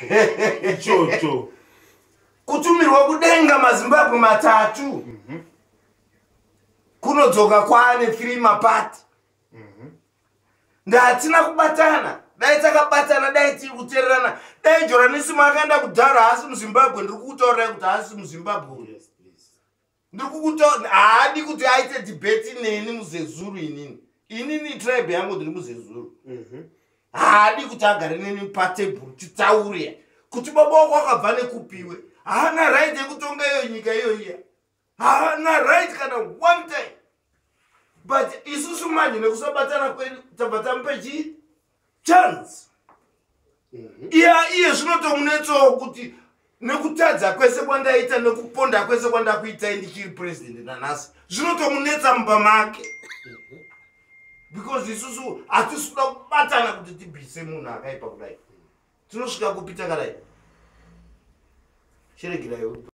ichocho kutumirwa kudenga maZimbabwe matatu kunodzoka kwaane 3 mapati ndatina kubatana dai takabatana dai tiri kuteererana dai Joranisi makaenda kudhara hasi muZimbabwe ndiri kukutaurirai kuti hasi muZimbabwe ndiri kukutaura haadi kuti aite debate neni muZezuru inini tribe yangu ndiri muZezuru haadi kuti agare neni patebhuru titaure kuti baba wako akabva nekupiwe haana right yekutonga iyo nyika iyoiya haana right kana one time but isusu manje nekusabatana kwedu tabva tamupe chii chance iye zvinotomunetsawo kuti nekutadza kwese kwandaita nekuponda kwese kwandakuitai ndichiri president nanhasi zvinotomunetsa mumba make because isusu hatisikuda kubatana kuti tibvise munhu akaipa kudai tinosvika kupita kadai sheregirai